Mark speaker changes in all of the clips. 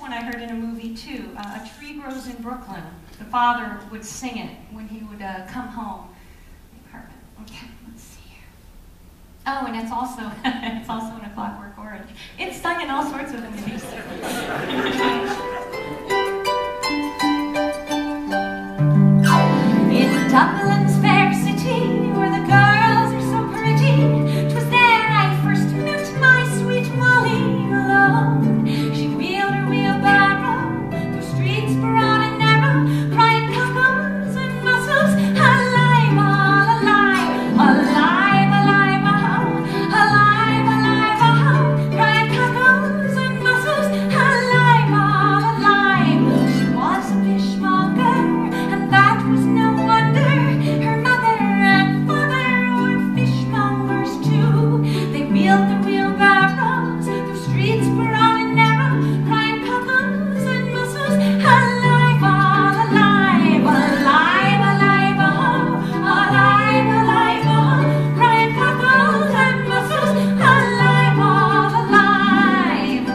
Speaker 1: one I heard in a movie too. A Tree Grows in Brooklyn. The father would sing it when he would come home. Okay, let's see here. Oh, and it's also in A Clockwork Orange. It's sung in all sorts of movies. In Dublin's fair city, where the girls are so pretty, 'twas there I first met my sweet Molly Malone. She wheeled her wheelbarrow through streets broad and narrow, crying cockles and mussels, alive, all alive, alive, alive, oh, alive, alive, oh, crying cockles and mussels, alive, all alive. She was a fishmonger, and that was no wonder. Her mother and father were fishmongers too. They wheeled their wheelbarrows through streets broad and narrow, crying cockles and mussels, alive, all alive, alive, alive, oh, alive, alive, oh, crying cockles and mussels, alive, all alive.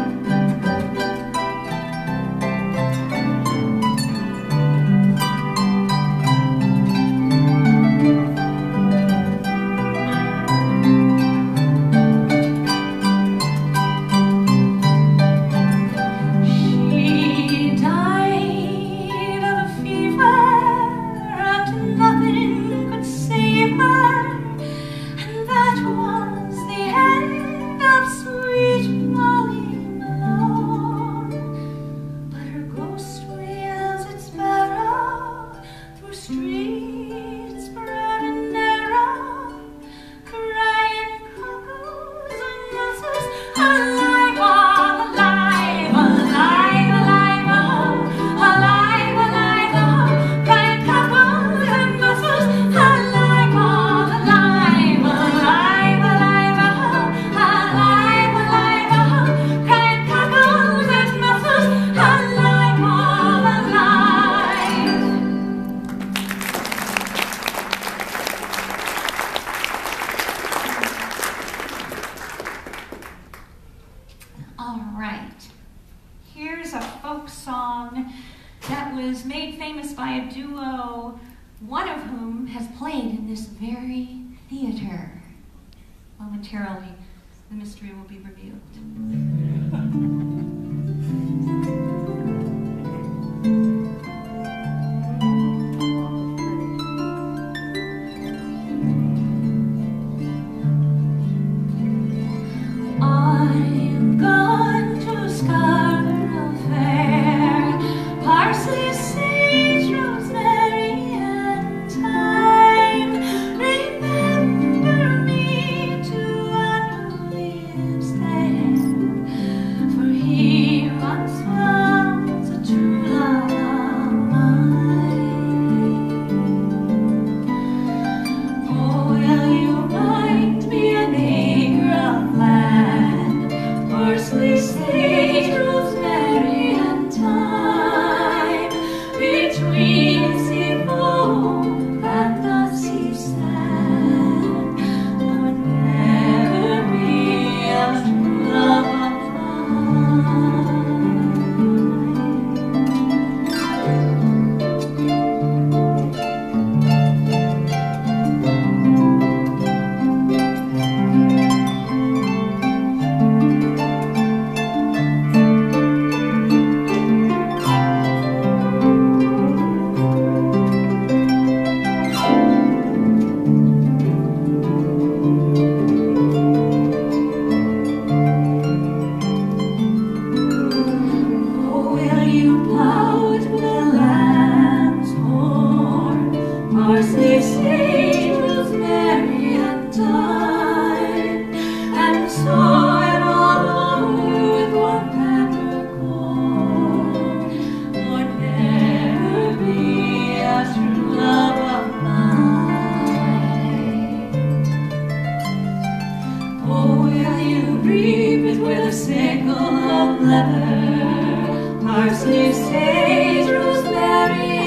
Speaker 1: She died of a fever, and nothing could save her, and that was the end of sweet Molly Malone. But her ghost wheels its barrow through streets broad and narrow, crying cockles and mussels, alive, all alive, alive, alive, oh, alive, alive, oh, crying cockles and mussels, alive, all alive, alive, alive, oh, alive, alive, oh, crying cockles and mussels, alive, all alive. All right, here's a folk song that was made famous by a duo, one of whom has played in this very theater. Momentarily, the mystery will be revealed. I'm gone to Scarborough Fair, parsley, sage, rosemary, and thyme. Remember me to one who lives there, for he once was a true love of mine. Oh, will you find me an acre of land, parsley, sage, rosemary, and thyme, between the sea foam and the sea sand? Would never be a true love of mine. Oh, will you plow to the lamb's horn, parsley, sage, rosemary, and thyme, and sow it all over with one peppercorn? Would never be a true love of mine. Oh, will you reap it with a sickle of leather, parsley, sage, rosemary,